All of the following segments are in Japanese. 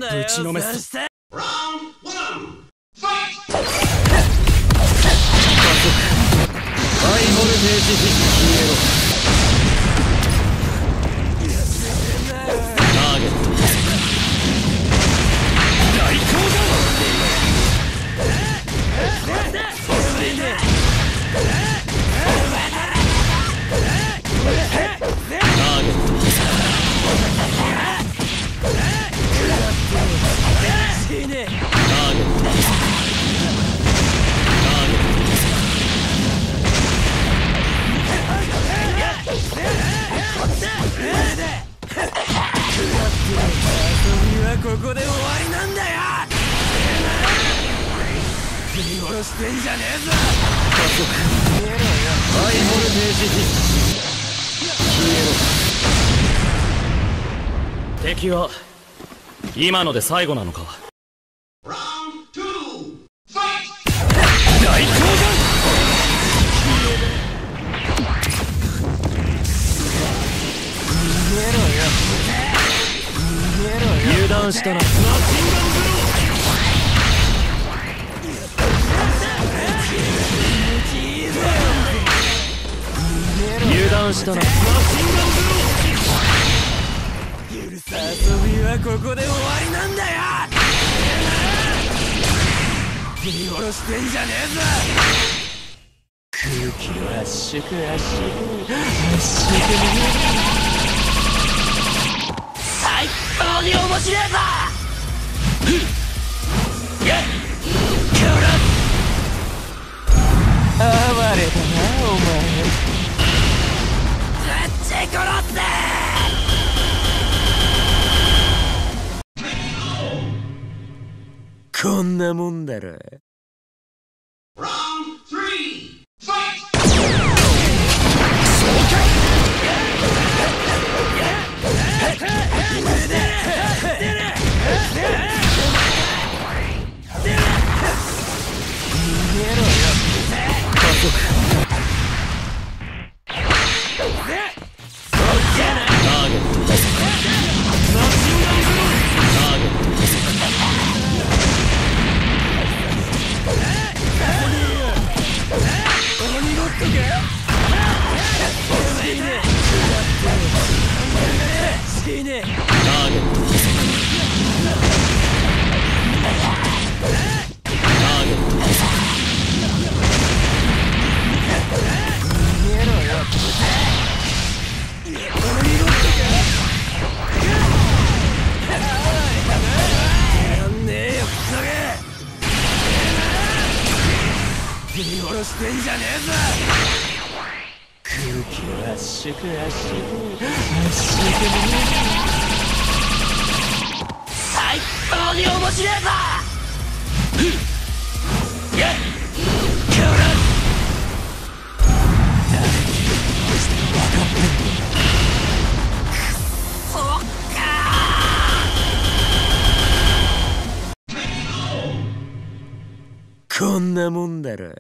ぶちのめす。ハイボルテージヒット消えろ。ターゲット大光だ。ここで終わりなんだよ。振り殺してんじゃねえぞ。加速ハイボルテージヒット消えろ。敵は今ので最後なのか。大光だ。油断したな。油断したな。遊びはここで終わりなんだよ。振り殺してんじゃねえぞ。空気を圧縮圧縮最高に面白いぞ。哀れだなお前。ぶち殺せ。こんなもんだろ。してんじゃねえぞ。空気を圧縮圧縮最高に面白いぞ。こんなもんだろ。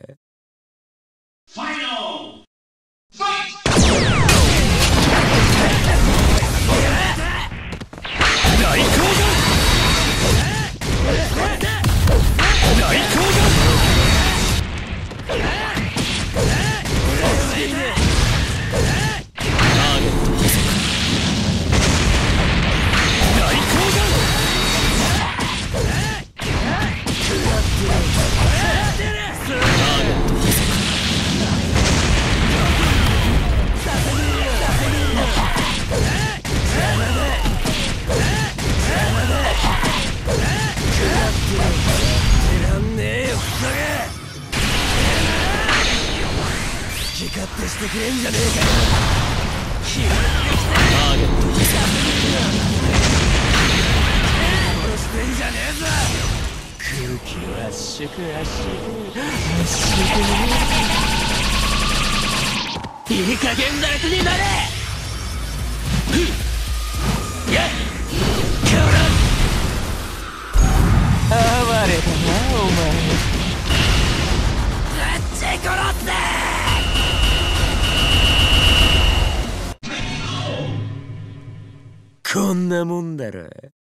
してくれんじゃねえかよ。決まってきた。殺してんじゃねえぞ。空気を圧縮圧縮いい加減楽になれ。哀れだなお前。ぶち殺せ。こんなもんだろ。